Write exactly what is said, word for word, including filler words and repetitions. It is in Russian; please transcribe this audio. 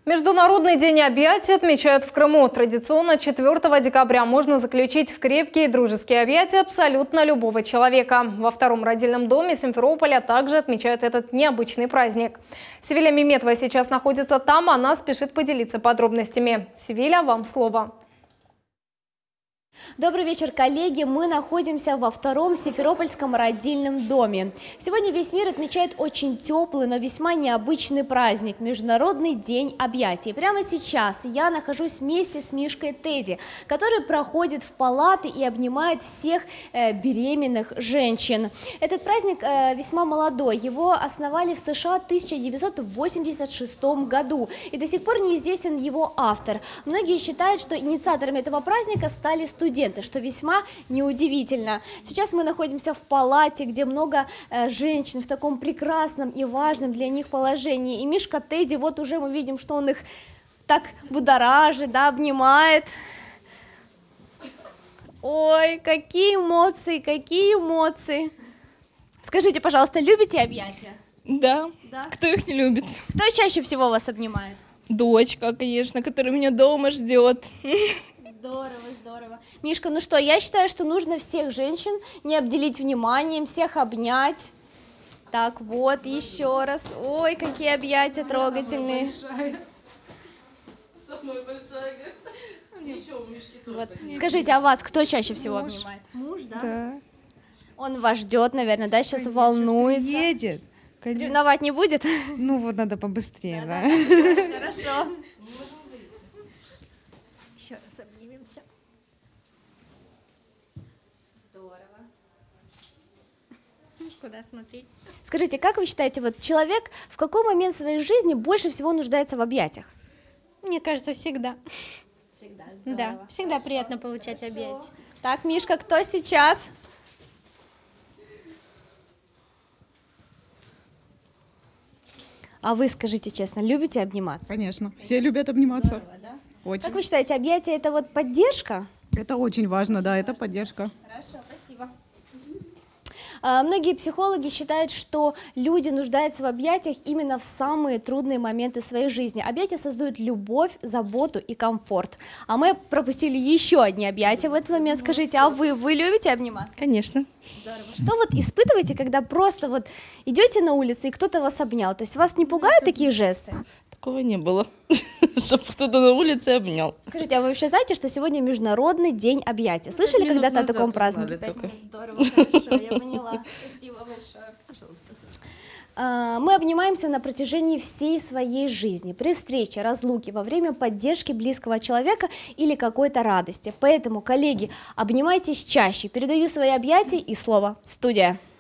Международный день объятий отмечают в Крыму. Традиционно четвёртого декабря можно заключить в крепкие дружеские объятия абсолютно любого человека. Во втором родильном доме Симферополя также отмечают этот необычный праздник. Севиля Меметова сейчас находится там, она спешит поделиться подробностями. Севиля, вам слово. Добрый вечер, коллеги! Мы находимся во втором Симферопольском родильном доме. Сегодня весь мир отмечает очень теплый, но весьма необычный праздник – Международный день объятий. Прямо сейчас я нахожусь вместе с Мишкой Тедди, который проходит в палаты и обнимает всех э, беременных женщин. Этот праздник э, весьма молодой. Его основали в США в тысяча девятьсот восемьдесят шестом году. И до сих пор неизвестен его автор. Многие считают, что инициаторами этого праздника стали студенты. Студенты, что весьма неудивительно. Сейчас мы находимся в палате, где много э, женщин в таком прекрасном и важном для них положении. И Мишка Тедди, вот уже мы видим, что он их так будоражит, да, обнимает. Ой, какие эмоции, какие эмоции. Скажите, пожалуйста, любите объятия? Да. Да. Кто их не любит? Кто чаще всего вас обнимает? Дочка, конечно, которая меня дома ждет. Здорово, здорово. Мишка, ну что, я считаю, что нужно всех женщин не обделить вниманием, всех обнять. Так, вот, еще раз. Ой, какие объятия трогательные. Самая большая. Ничего, у Мишки тоже. Вот. Скажите, а вас кто чаще всего Муж. обнимает? Муж, да? Да. Он вас ждет, наверное, да, сейчас Конечно, волнуется. едет. Конечно. Ревновать не будет? Ну вот надо побыстрее, да. Хорошо. Еще раз обнимемся. Здорово. Куда смотреть? Скажите, как вы считаете, вот человек в какой момент своей жизни больше всего нуждается в объятиях? Мне кажется, всегда. Всегда, Да, всегда приятно получать объятия. Так, Мишка, кто сейчас? А вы, скажите честно, любите обниматься? Конечно, все любят обниматься. Здорово, да? Очень. Как вы считаете, объятия — это вот поддержка? Это очень важно, да, это поддержка. Хорошо, спасибо. А, многие психологи считают, что люди нуждаются в объятиях именно в самые трудные моменты своей жизни. Объятия создают любовь, заботу и комфорт. А мы пропустили еще одни объятия в этот момент. Скажите, а вы, вы любите обниматься? Конечно. Здорово. Что вот испытываете, когда просто вот идете на улице и кто-то вас обнял? То есть вас не пугают такие жесты? Такого не было, чтобы кто-то на улице обнял. Скажите, а вы вообще знаете, что сегодня Международный день объятия? Слышали минут когда-то о назад таком узнали празднике? только. Здорово, хорошо, я поняла. Спасибо большое. Пожалуйста. Мы обнимаемся на протяжении всей своей жизни, при встрече, разлуке, во время поддержки близкого человека или какой-то радости. Поэтому, коллеги, обнимайтесь чаще. Передаю свои объятия и слово. Студия.